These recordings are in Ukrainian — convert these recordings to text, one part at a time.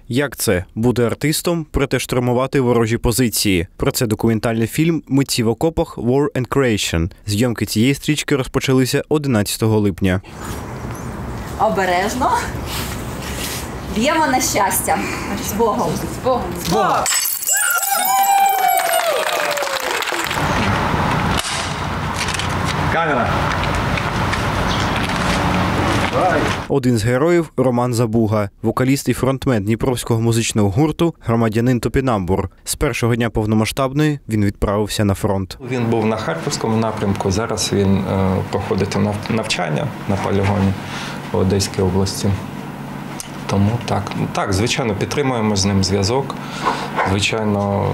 Як це – бути артистом, проте штурмувати ворожі позиції? Про це документальний фільм «Митці в окопах. War and Creation». Зйомки цієї стрічки розпочалися 11 липня. Обережно. Б'ємо на щастя. З Богом. З Богом. З Богом. Камера. Один з героїв – Роман Забуга, вокаліст і фронтмен дніпровського музичного гурту «Громадянин Топінамбур». З першого дня повномасштабної він відправився на фронт. Він був на Харківському напрямку, зараз він проходить навчання на полігоні в Одеській області. Тому так, звичайно, підтримуємо з ним зв'язок, звичайно,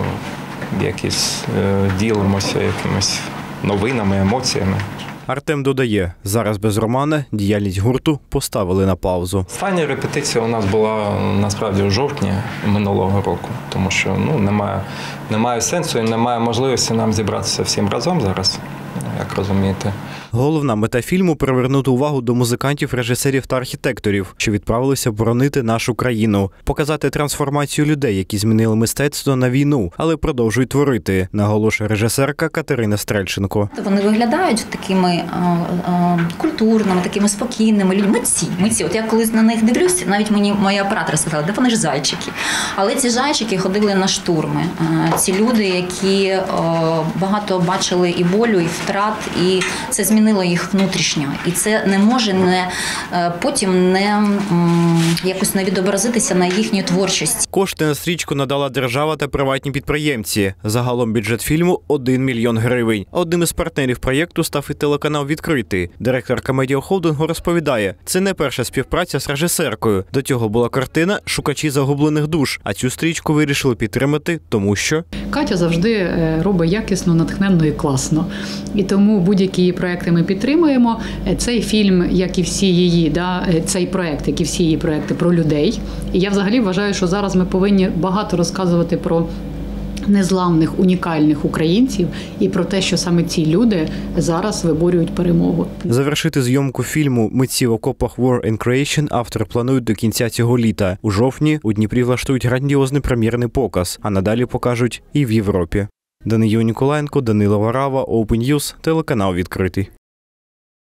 ділимося якимись новинами, емоціями. Артем додає, зараз без Романа діяльність гурту поставили на паузу. Остання репетиція у нас була насправді у жовтні минулого року, тому що немає сенсу і немає можливості нам зібратися всім разом зараз, як розумієте. Головна мета фільму – привернути увагу до музикантів, режисерів та архітекторів, що відправилися боронити нашу країну. Показати трансформацію людей, які змінили мистецтво на війну, але продовжують творити, наголошує режисерка Катерина Стрельченко. Вони виглядають такими культурними, такими спокійними людьми. Митці. От я колись на них дивлюся, навіть мені моя оператор сказала, де вони ж зайчики. Але ці зайчики ходили на штурми. Ці люди, які багато бачили і болю, і втрат, і це змінило їх внутрішньо. І це не може потім якось не відобразитися на їхній творчості. Кошти на стрічку надала держава та приватні підприємці. Загалом бюджет фільму – 1 мільйон гривень. Одним із партнерів проєкту став і телеканал «Відкритий». Директорка медіахолдингу розповідає, це не перша співпраця з режисеркою. До цього була картина «Шукачі загублених душ», а цю стрічку вирішили підтримати, тому що... Катя завжди робить якісно, натхненно і класно. І тому будь-які її проекти ми підтримуємо. Цей фільм, як і всі її, цей проект, як і всі її проекти про людей. І я взагалі вважаю, що зараз ми повинні багато розказувати про незламних, унікальних українців і про те, що саме ці люди зараз виборюють перемогу. Завершити зйомку фільму «Митці в окопах. War and Creation» автори планують до кінця цього літа. У жовтні у Дніпрі влаштують грандіозний прем'єрний показ, а надалі покажуть і в Європі. Даниїл Ніколаєнко, Данило Варава, Open News, телеканал «Відкритий».